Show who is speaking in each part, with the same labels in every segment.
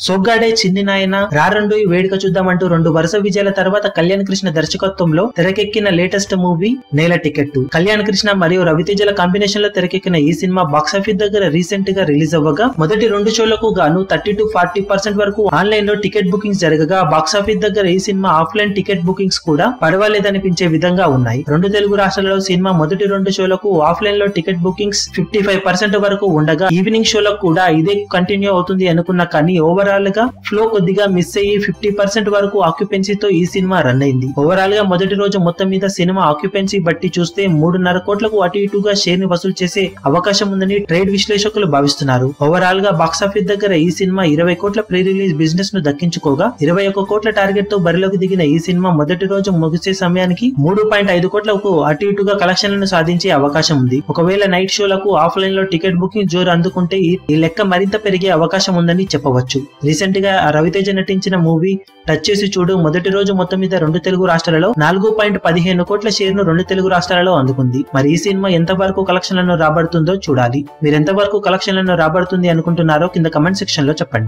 Speaker 1: సోగ్గాడే చిన్ని నాయన, రారండు వేడుక చూద్దామంటూ 2 వరుస విజయాల తర్వాత కళ్యాణ్ కృష్ణ దర్శకత్వంలో తెరకెక్కిన latest movie Nela ticket. Kalyan Krishna మరియు రవితేజల కాంబినేషన్ లో తెరకెక్కిన ఈ సినిమా బాక్సాఫీస్ దగ్గర రీసెంట్ గా రిలీజ్ అవ్వగా మొదటి 2 షోలకు గాను 30-40% వరకు ఆన్లైన్ లో టికెట్ బుకింగ్స్ జరగగా బాక్సాఫీస్ దగ్గర ఈ సినిమా ఆఫ్లైన్ టికెట్ బుకింగ్స్ కూడా పర్వాలేదనిపించే విధంగా ఉన్నాయి. 2 తెలుగు రాష్ట్రాలలో సినిమా మొదటి 2 షోలకు ఆఫ్లైన్ లో టికెట్ బుకింగ్స్ 55% వరకు ఉండగా ఈవినింగ్ షోలకు కూడా ఇదే కంటిన్యూ అవుతుంది అనుకున్నా కానీ ఓవరాల్ గా ఫ్లో కొద్దిగా మిస్ అయ్యి 50% వరకు ఆక్యుపెన్సీతో ఈ సినిమా రన్ అయింది. ఓవరాల్ గా మొదటి రోజు మొత్తం మీద సినిమా ఆక్యుపెన్సీ బట్టి చూస్తే 3.5 కోట్లకు అటు ఇటుగా షేర్ ని వసూలు చేసే అవకాశం ఉందని ట్రేడ్ విశ్లేషకులు భావిస్తున్నారు. ఓవరాల్ గా బాక్సాఫీస్ దగ్గర ఈ సినిమా 20 కోట్ల ప్రీ రిలీజ్ బిజినెస్ ను దక్కించుకోగా 21 కోట్ల టార్గెట్ తో బరిలోకి దిగిన ఈ సినిమా మొదటి రోజు ముగిసే సమయానికి 3.5 కోట్లకు అటు ఇటుగా కలెక్షన్లను సాధించే అవకాశం ఉంది. ఒకవేళ నైట్ షోలకు ఆఫ్లైన్ లో టికెట్ బుకింగ్ జోరు అందుకుంటే ఈ లెక్క మరింత పెరిగే అవకాశం ఉందని చెప్పవచ్చు. రీసెంట్ గా రవితేజ నటించిన మూవీ టచ్ చేసి చూడు మొదటి రోజు మొత్తం మీద 2 తెలుగు రాష్ట్రాలలో 4.15 కోట్ల షేర్ ను 2 తెలుగు రాష్ట్రాలలో అందుకుంది. మరి ఈ సినిమా ఎంత వరకు కలెక్షన్లను రాబడుతుందో చూడాలి. మీరు ఎంత వరకు కలెక్షన్లను రాబడుతుంది అనుకుంటున్నారో కింద కమెంట్ సెక్షన్ లో చెప్పండి.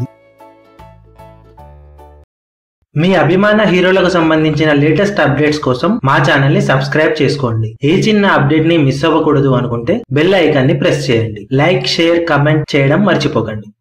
Speaker 1: మీ అభిమాన హీరోలకు సంబంధించిన లేటెస్ట్ అప్డేట్స్ కోసం మా ఛానల్ ని సబ్స్క్రైబ్ చేసుకోండి. ఏ చిన్న అప్డేట్ ని మిస్ అవ్వకూడదు అనుకుంటే బెల్ ఐకాన్ ని ప్రెస్ చేయండి. లైక్, షేర్, కమెంట్ చేయడం మర్చిపోకండి.